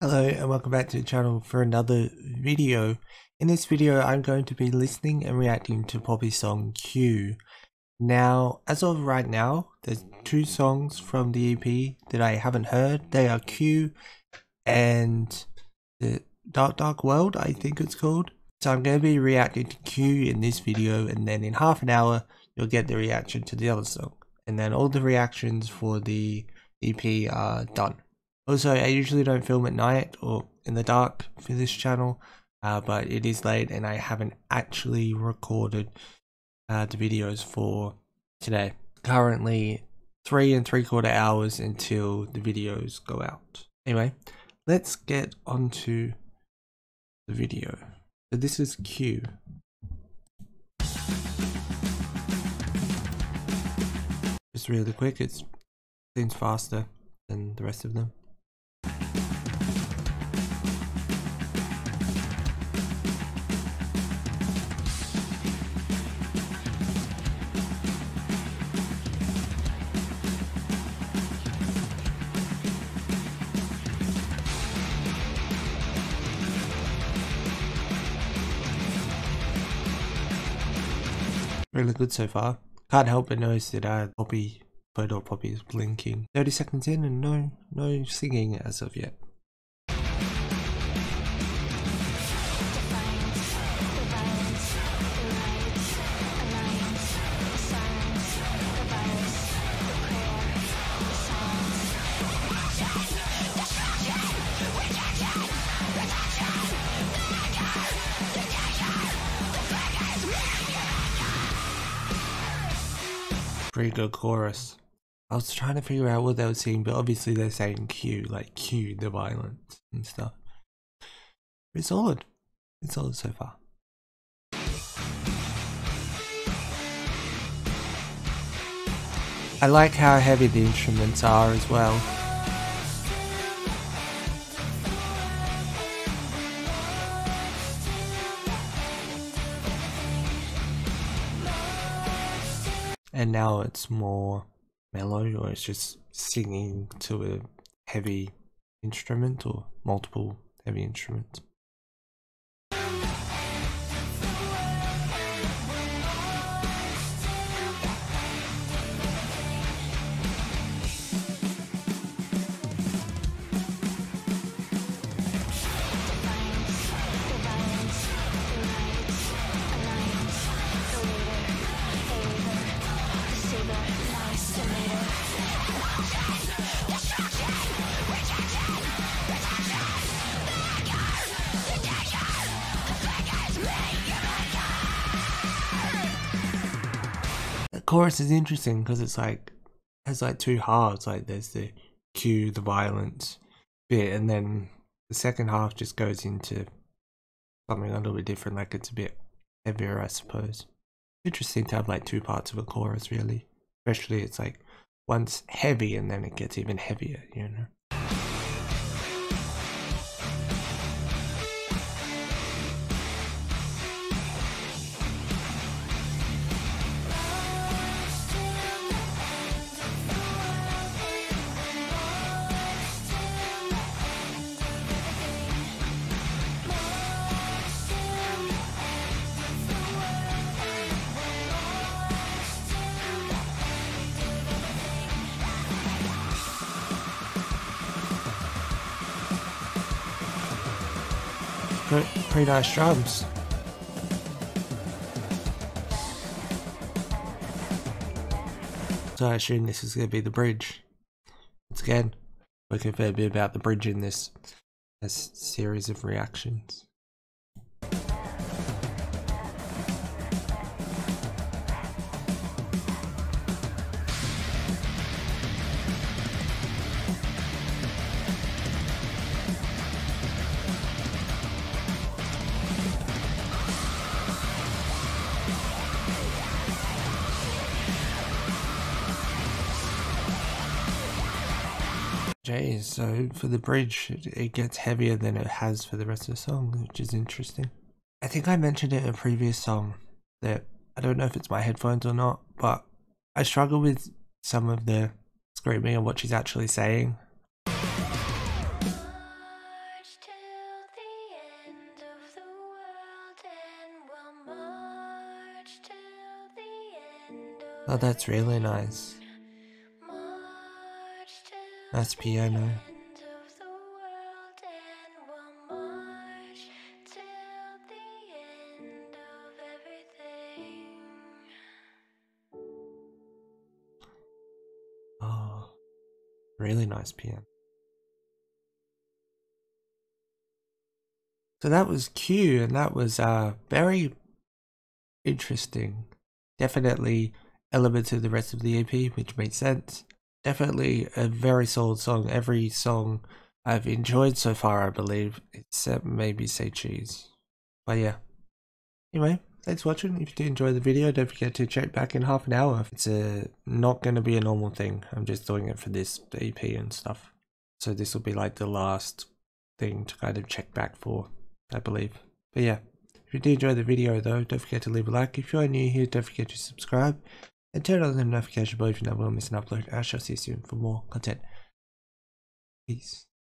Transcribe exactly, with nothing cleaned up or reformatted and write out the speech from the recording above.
Hello and welcome back to the channel for another video. In this video I'm going to be listening and reacting to Poppy's song Q. Now as of right now there's two songs from the E P that I haven't heard. They are Q and the Dark Dark World, I think it's called. So I'm going to be reacting to Q in this video, and then in half an hour you'll get the reaction to the other song. And then all the reactions for the E P are done. Also, I usually don't film at night or in the dark for this channel, uh, but it is late and I haven't actually recorded uh, the videos for today. Currently three and three quarter hours until the videos go out. Anyway, let's get onto the video. So this is Q. Just really quick, it seems faster than the rest of them. Really good so far. Can't help but notice that uh, Poppy, photo of Poppy is blinking. thirty seconds in and no, no singing as of yet. Pretty good chorus. I was trying to figure out what they were saying, but obviously they're saying Q, like Q the violence and stuff. It's solid. It's solid so far. I like how heavy the instruments are as well. And now it's more mellow, or it's just singing to a heavy instrument or multiple heavy instruments. The chorus is interesting because it's like has like two halves. Like there's the Q, the violence bit, and then the second half just goes into something a little bit different. Like it's a bit heavier, I suppose. Interesting to have like two parts of a chorus, really. Especially it's like one's heavy and then it gets even heavier, you know. Pretty nice drums. So I assume this is going to be the bridge. Once again, working a fair bit about the bridge in this, this series of reactions. Jeez, so for the bridge, it, it gets heavier than it has for the rest of the song, which is interesting. I think I mentioned it in a previous song that I don't know if it's my headphones or not, but I struggle with some of the screaming and what she's actually saying. Oh, that's really nice. Nice piano. Oh, really nice piano. So that was Q, and that was uh very interesting. Definitely elements of the rest of the E P, which made sense. Definitely a very solid song. Every song I've enjoyed so far, I believe, except maybe Say Cheese. But yeah. Anyway, thanks for watching. If you did enjoy the video, don't forget to check back in half an hour. It's uh, not going to be a normal thing. I'm just doing it for this E P and stuff. So this will be like the last thing to kind of check back for, I believe. But yeah, if you did enjoy the video though, don't forget to leave a like. If you're new here, don't forget to subscribe. And turn on the notification bell if you never want to miss an upload. I shall see you soon for more content. Peace.